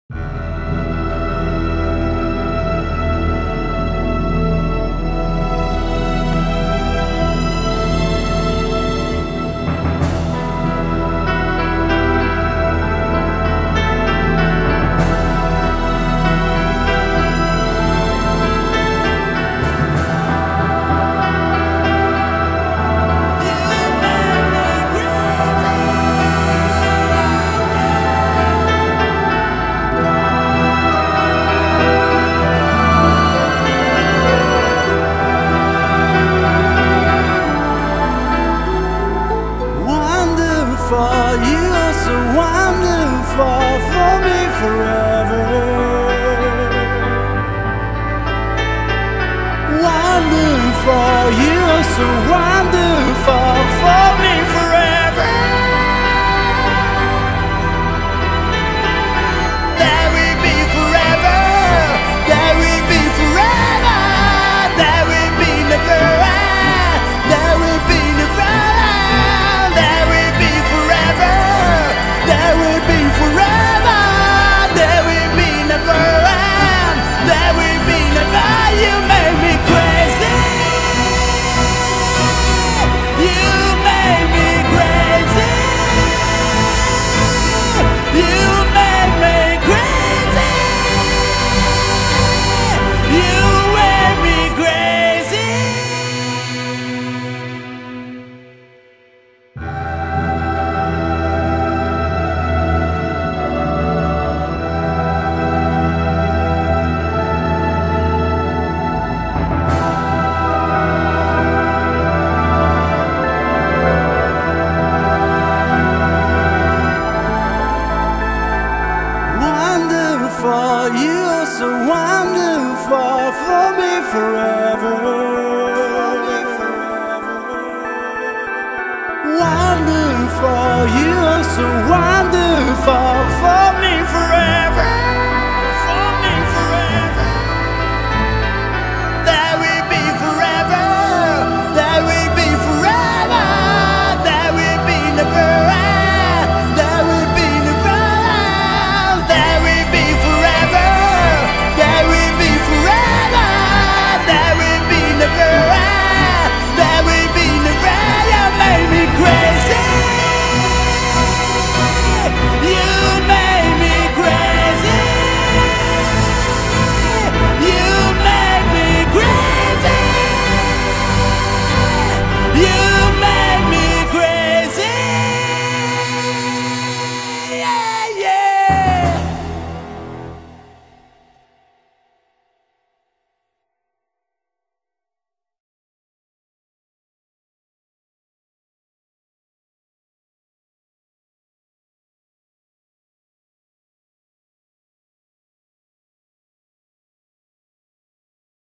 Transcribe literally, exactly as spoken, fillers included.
You are so wonderful for me forever. Wonderful, you are so wonderful for me forever. That will be forever. That will be forever. That will be never. That will be never. That will be forever. There will be forever. There will be never end. There will be never. You make me crazy. You make me crazy. You make me crazy. You make me crazy. You are so wonderful for me forever. Wonderful, you are so wonderful for me forever.